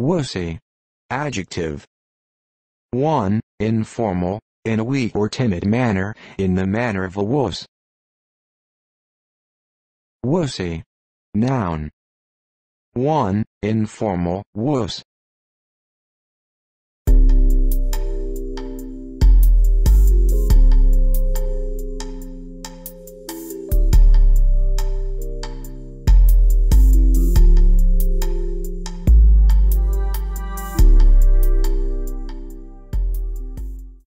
Wussy. Adjective. 1. Informal, in a weak or timid manner, in the manner of a wuss. Wussy. Noun. 1. Informal, wuss.